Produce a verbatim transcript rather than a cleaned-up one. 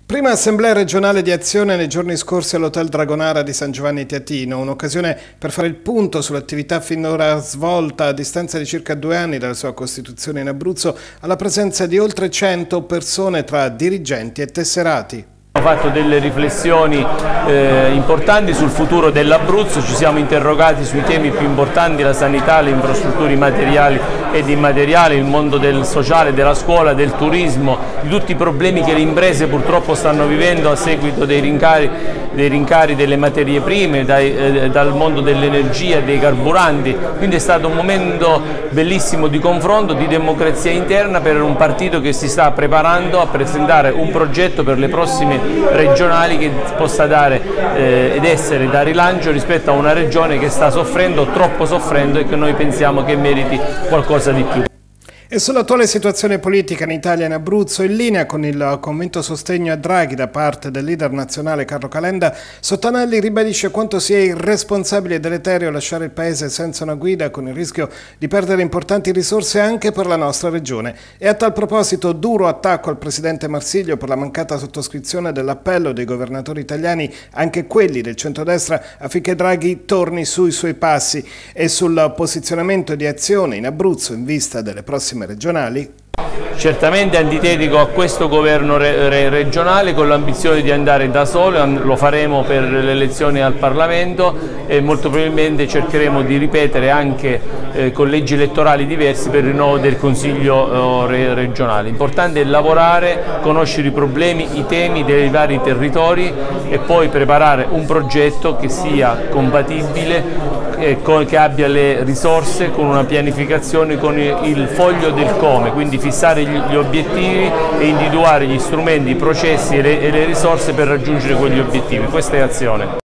Prima assemblea regionale di Azione nei giorni scorsi all'Hotel Dragonara di San Giovanni Teatino, un'occasione per fare il punto sull'attività finora svolta a distanza di circa due anni dalla sua costituzione in Abruzzo, alla presenza di oltre cento persone tra dirigenti e tesserati. Abbiamo fatto delle riflessioni eh, importanti sul futuro dell'Abruzzo, ci siamo interrogati sui temi più importanti, la sanità, le infrastrutture materiali ed immateriali, il mondo del sociale, della scuola, del turismo, di tutti i problemi che le imprese purtroppo stanno vivendo a seguito dei rincari, dei rincari delle materie prime, dai, eh, dal mondo dell'energia e dei carburanti. Quindi è stato un momento bellissimo di confronto, di democrazia interna per un partito che si sta preparando a presentare un progetto per le prossime regionali che possa dare eh, ed essere da rilancio rispetto a una regione che sta soffrendo, troppo soffrendo, e che noi pensiamo che meriti qualcosa di più. E sull'attuale situazione politica in Italia e in Abruzzo, in linea con il convinto sostegno a Draghi da parte del leader nazionale Carlo Calenda, Sottanelli ribadisce quanto sia irresponsabile e deleterio lasciare il Paese senza una guida, con il rischio di perdere importanti risorse anche per la nostra regione. E a tal proposito duro attacco al presidente Marsilio per la mancata sottoscrizione dell'appello dei governatori italiani, anche quelli del centrodestra, affinché Draghi torni sui suoi passi, e sul posizionamento di Azione in Abruzzo in vista delle prossime regionali. Certamente antitetico a questo governo re re regionale, con l'ambizione di andare da solo, lo faremo per le elezioni al Parlamento e molto probabilmente cercheremo di ripetere anche eh, collegi elettorali diversi per il rinnovo del Consiglio eh, re regionale. L'importante è lavorare, conoscere i problemi, i temi dei vari territori e poi preparare un progetto che sia compatibile, che abbia le risorse, con una pianificazione, con il foglio del come, quindi fissare gli obiettivi e individuare gli strumenti, i processi e le, e le risorse per raggiungere quegli obiettivi. Questa è Azione.